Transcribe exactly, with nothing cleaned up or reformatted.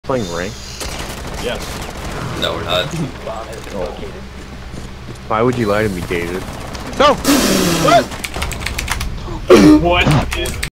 Playing rank? Yes. No, we're not. Oh. Why would you lie to me, David? No! What? What is